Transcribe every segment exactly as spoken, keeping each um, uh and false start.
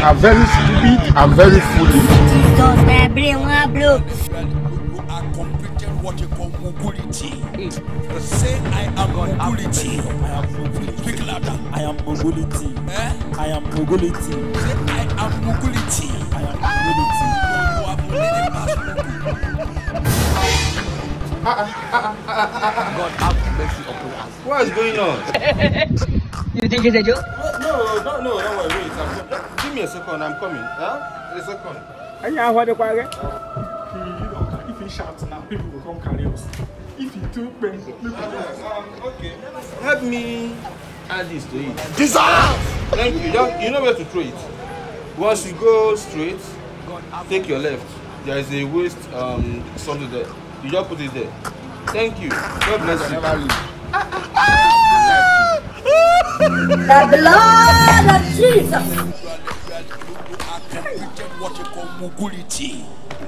are very stupid and very foolish. Don't bring one blue. You are completed what you call mobility. Say I am mobility. I am mobility. Speak louder. I am mobility. Eh? I am mobility. Say I am mobility. I am mobility. You are mobility. God have mercy upon us. What is going on? You think it's a joke? No, no, no, don't worry. Wait, I'm, give me a second. I'm coming. Huh? A second. And you what the quiet? If he shouts now, people will come carry us. If he too bends, people will Um, okay. Help me add this to it. Dissolve! Thank you. You, you know where to throw it. Once you go straight, take your left. There is a waste um something there. You just put it there. Thank you. God bless you. The blood of Jesus. What you call mobility.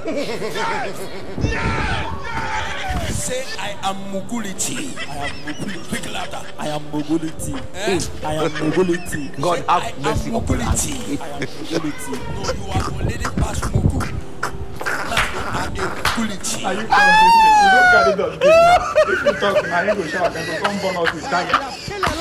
Say I am mobility. I am mobility. Speak louder. I am mobility. Eh? I am mobility. God have mercy upon us. I am mobility. No, you are already past mogul. Now you are a mobility. Are you consistent? You don't carry the big now. If you talk now, you go shout and go come burn us with tiger.